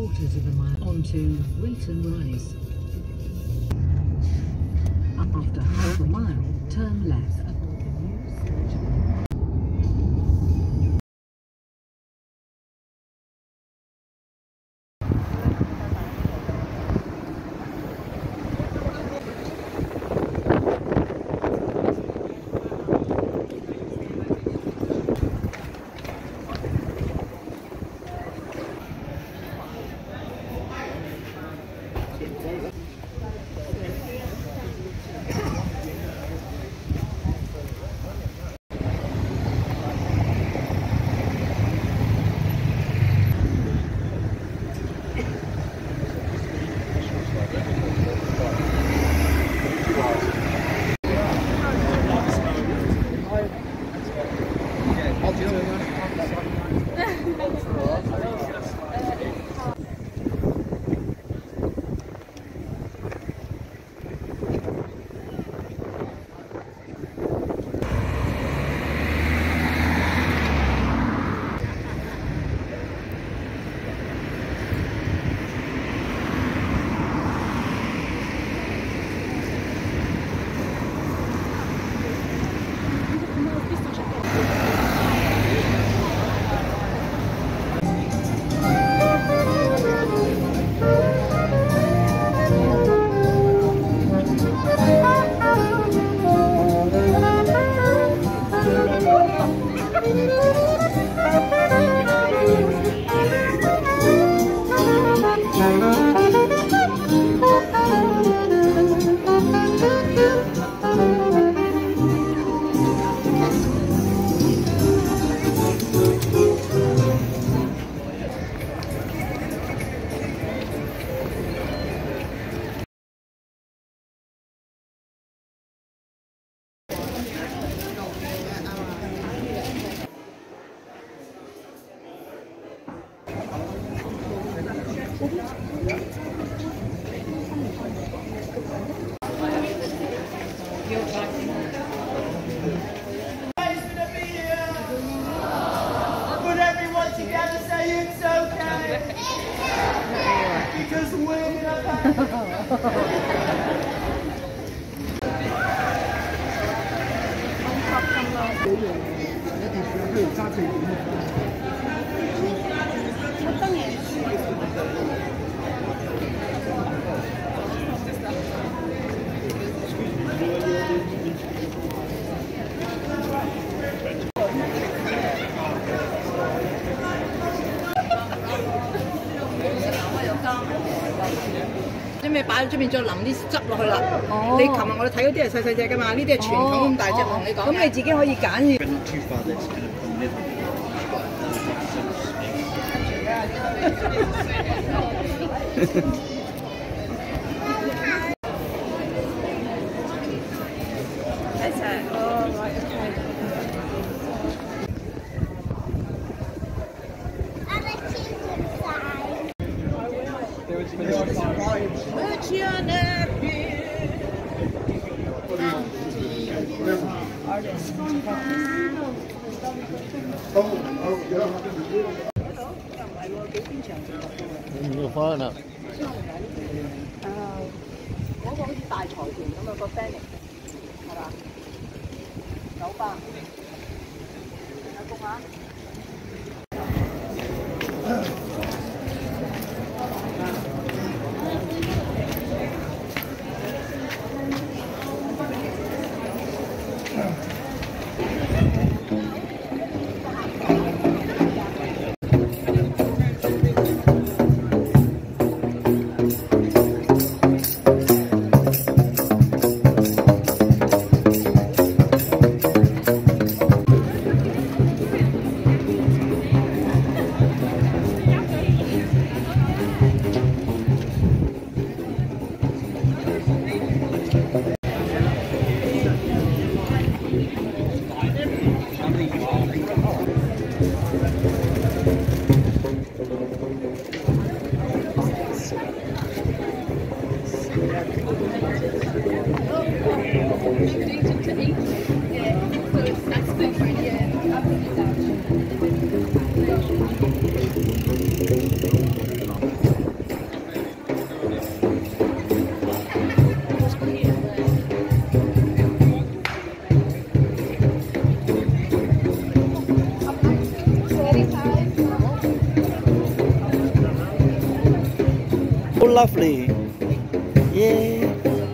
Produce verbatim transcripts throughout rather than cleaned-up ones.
quarters of a mile onto Wilton Rise. After half a mile, turn left. Put everyone together, say it's okay. Because we're 啲咩擺喺出面，再淋啲汁落去啦。哦，你琴日我哋睇嗰啲係細細隻㗎嘛，呢啲係全桶咁大隻，同你講。咁你自己可以揀。一齊哦，right okay。 唔要翻啦！ 誒，嗰個好似大財團咁啊，個 banner 係嘛？九百，有公下。 Yeah. lovely. Yeah.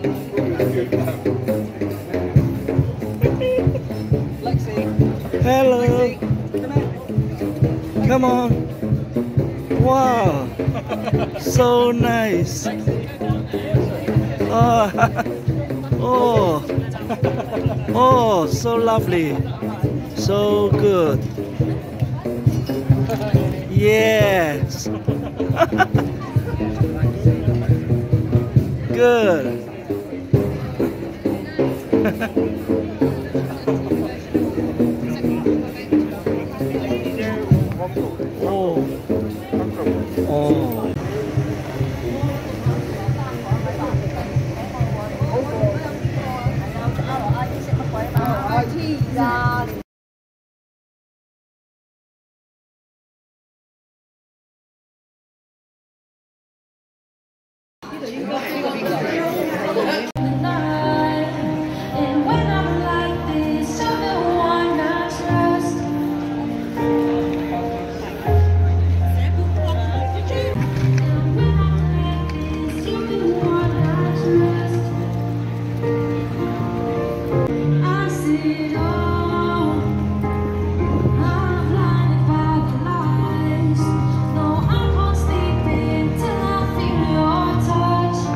Hello. Come on. Wow. So nice. Oh. Oh. Oh, so lovely. So good. Yes. Good. Oh. Oh. And when I'm like this, you're the one I trust. And when I'm like this, you're the one I trust. I see it all. I'm blinded by the lies. No, I won't sleep until I feel your touch.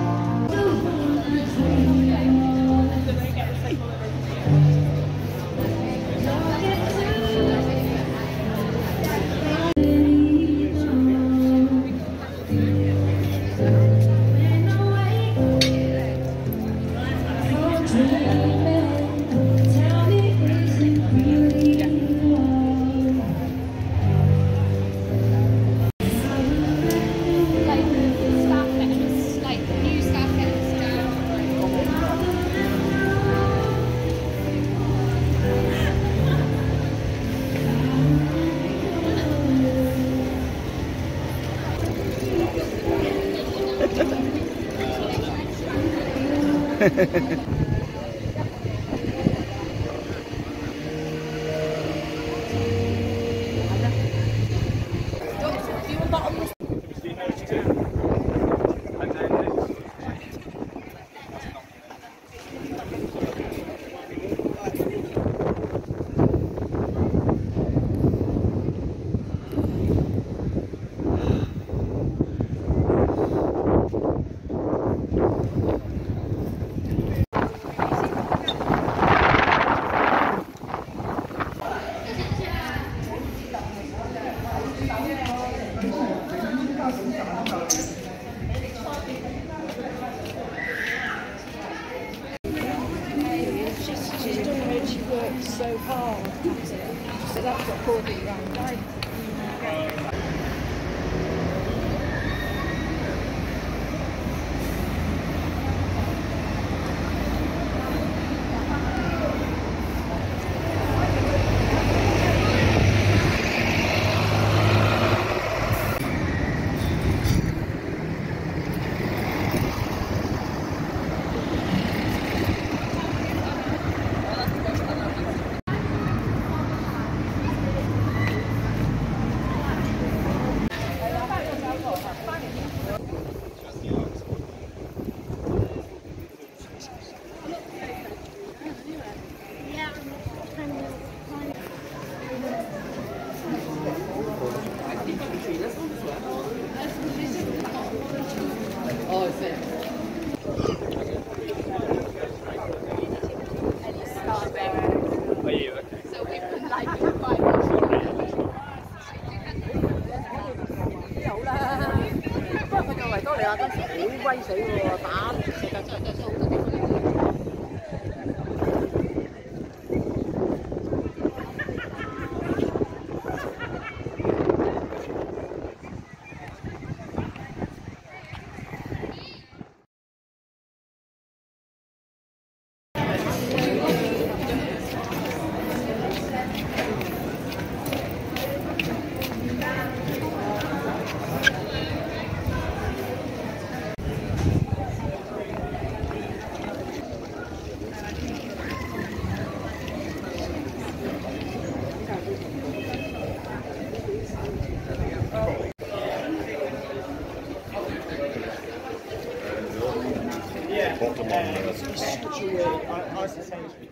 So hard. So that's what pulled me around. Right? Uh, it's, it's such a weird. I, I was the same.